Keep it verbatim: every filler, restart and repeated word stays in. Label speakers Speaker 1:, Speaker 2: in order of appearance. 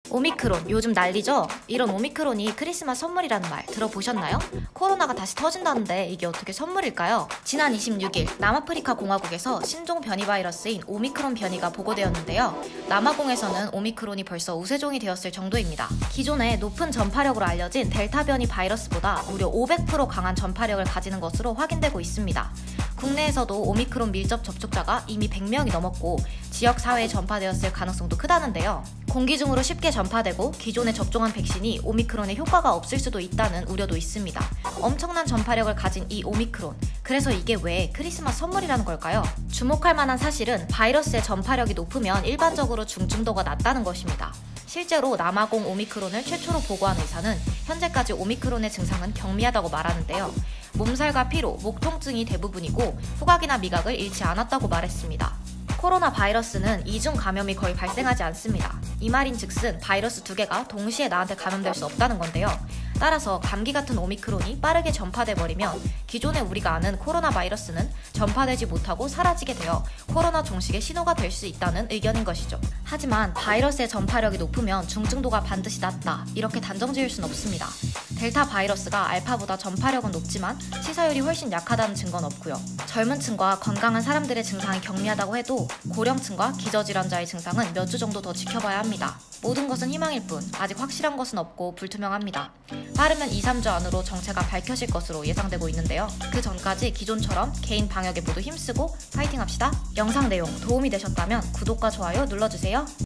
Speaker 1: 오미크론 요즘 난리죠? 이런 오미크론이 크리스마스 선물이라는 말 들어보셨나요? 코로나가 다시 터진다는데 이게 어떻게 선물일까요? 지난 이십육 일 남아프리카 공화국에서 신종 변이 바이러스인 오미크론 변이가 보고되었는데요. 남아공에서는 오미크론이 벌써 우세종이 되었을 정도입니다. 기존에 높은 전파력으로 알려진 델타 변이 바이러스보다 무려 오백 퍼센트 강한 전파력을 가지는 것으로 확인되고 있습니다. 국내에서도 오미크론 밀접 접촉자가 이미 백 명이 넘었고 지역사회에 전파되었을 가능성도 크다는데요. 공기 중으로 쉽게 전파되고 기존에 접종한 백신이 오미크론에 효과가 없을 수도 있다는 우려도 있습니다. 엄청난 전파력을 가진 이 오미크론, 그래서 이게 왜 크리스마스 선물이라는 걸까요? 주목할 만한 사실은 바이러스의 전파력이 높으면 일반적으로 중증도가 낮다는 것입니다. 실제로 남아공 오미크론을 최초로 보고한 의사는 현재까지 오미크론의 증상은 경미하다고 말하는데요. 몸살과 피로, 목 통증이 대부분이고 후각이나 미각을 잃지 않았다고 말했습니다. 코로나 바이러스는 이중 감염이 거의 발생하지 않습니다. 이 말인즉슨 바이러스 두 개가 동시에 나한테 감염될 수 없다는 건데요. 따라서 감기 같은 오미크론이 빠르게 전파돼 버리면 기존에 우리가 아는 코로나 바이러스는 전파되지 못하고 사라지게 되어 코로나 종식의 신호가 될 수 있다는 의견인 것이죠. 하지만 바이러스의 전파력이 높으면 중증도가 반드시 낮다, 이렇게 단정 지을 순 없습니다. 델타 바이러스가 알파보다 전파력은 높지만 치사율이 훨씬 약하다는 증거는 없고요. 젊은 층과 건강한 사람들의 증상이 경미하다고 해도 고령층과 기저질환자의 증상은 몇 주 정도 더 지켜봐야 합니다. 모든 것은 희망일 뿐 아직 확실한 것은 없고 불투명합니다. 빠르면 이, 삼 주 안으로 정체가 밝혀질 것으로 예상되고 있는데요. 그 전까지 기존처럼 개인 방역에 모두 힘쓰고 파이팅합시다. 영상 내용 도움이 되셨다면 구독과 좋아요 눌러주세요.